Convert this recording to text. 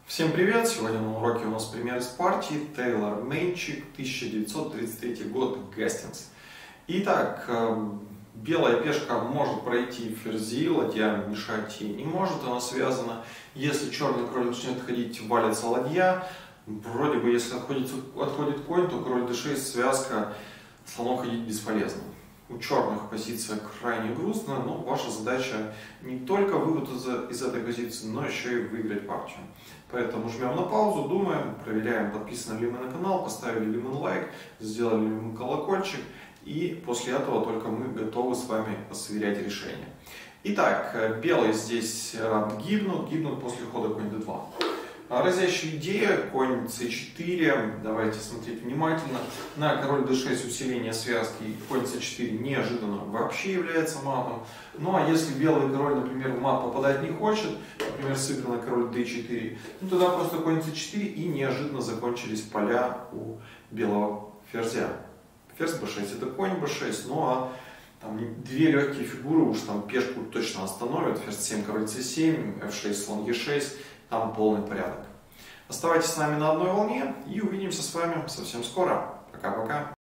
Всем привет! Сегодня на уроке у нас пример из партии Тейлор-Мейнчик, 1933 год, Гастингс. Итак, белая пешка может пройти ферзи, ладья мешать ей не может, она связана. Если черный король начнет ходить, валится ладья. Вроде бы, если отходит конь, то король d6, связка, слоном ходить бесполезно. У черных позиция крайне грустная, но ваша задача не только выпутаться из этой позиции, но еще и выиграть партию. Поэтому жмем на паузу, думаем, проверяем, подписаны ли мы на канал, поставили ли мы лайк, сделали ли мы колокольчик, и после этого только мы готовы с вами сверять решение. Итак, белые здесь гибнут после хода конь d2. Разящая идея, конь c4, давайте смотреть внимательно. На король d6 усиление связки, конь c4 неожиданно вообще является матом. Ну а если белый король, например, в мат попадать не хочет, например, сыграно король d4, ну тогда просто конь c4 и неожиданно закончились поля у белого ферзя. Ферзь b6 это конь b6, ну а там две легкие фигуры уж там пешку точно остановят. Ферзь 7, король c7, f6, слон e6. Там полный порядок. Оставайтесь с нами на одной волне и увидимся с вами совсем скоро. Пока-пока.